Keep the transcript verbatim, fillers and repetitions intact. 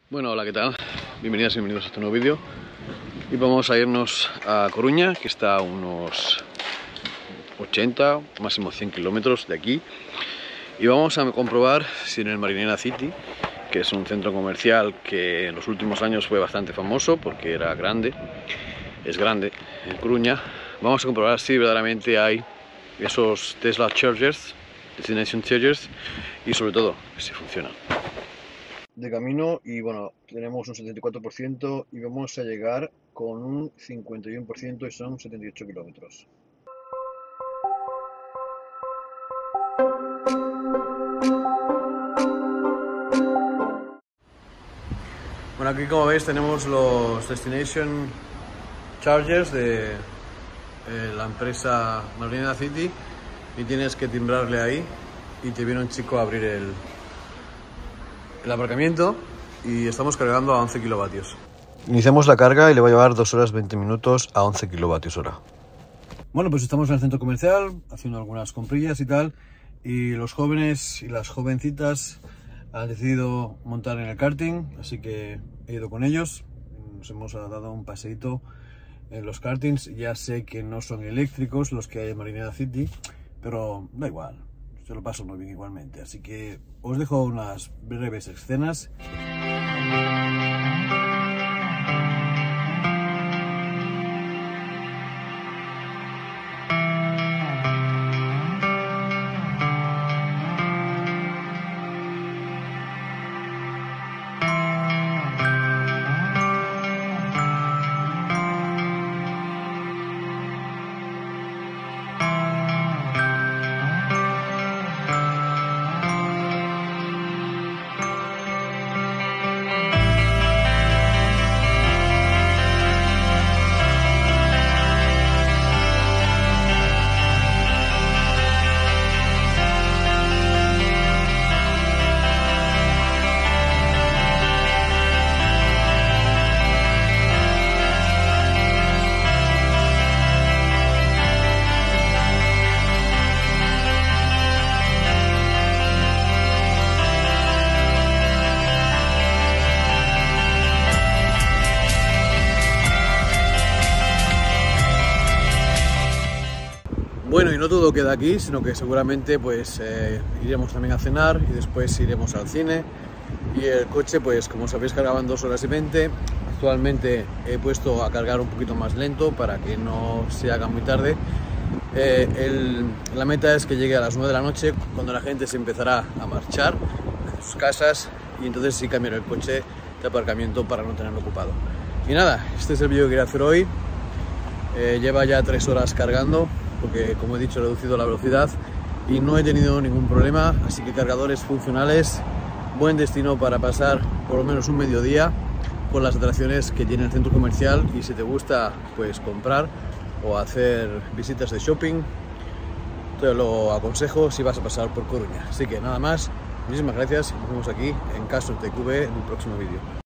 Bueno, hola, ¿qué tal? Bienvenidas y bienvenidos a este nuevo vídeo. Y vamos a irnos a Coruña, que está a unos ochenta, máximo cien kilómetros de aquí. Y vamos a comprobar si en el Marinera City, que es un centro comercial que en los últimos años fue bastante famoso porque era grande, es grande en Coruña, vamos a comprobar si verdaderamente hay esos Tesla Chargers, Destination Chargers, y sobre todo si funcionan. De camino y bueno, tenemos un setenta y cuatro por ciento y vamos a llegar con un cincuenta y uno por ciento y son setenta y ocho kilómetros. Bueno, aquí como veis tenemos los Destination Chargers de eh, la empresa Marinera City y tienes que timbrarle ahí y te viene un chico a abrir el el aparcamiento y estamos cargando a once kilovatios. Iniciamos la carga y le va a llevar dos horas veinte minutos a once kilovatios hora. Bueno, pues estamos en el centro comercial haciendo algunas comprillas y tal, y los jóvenes y las jovencitas han decidido montar en el karting, así que he ido con ellos. Nos hemos dado un paseíto en los kartings. Ya sé que no son eléctricos los que hay en Marinera City, pero da igual, se lo paso muy bien igualmente, así que os dejo unas breves escenas. Bueno, y no todo queda aquí, sino que seguramente pues eh, iremos también a cenar y después iremos al cine. Y el coche, pues como sabéis, cargaba en dos horas y veinte. Actualmente he puesto a cargar un poquito más lento para que no se haga muy tarde. Eh, el, la meta es que llegue a las nueve de la noche, cuando la gente se empezará a marchar a sus casas, y entonces sí cambiaré el coche de aparcamiento para no tenerlo ocupado. Y nada, este es el vídeo que quería hacer hoy. Eh, lleva ya tres horas cargando, porque como he dicho he reducido la velocidad y no he tenido ningún problema, así que cargadores funcionales, buen destino para pasar por lo menos un mediodía con las atracciones que tiene el centro comercial. Y si te gusta pues comprar o hacer visitas de shopping, te lo aconsejo si vas a pasar por Coruña. Así que nada más, muchísimas gracias y nos vemos aquí en Castro T Q V en un próximo vídeo.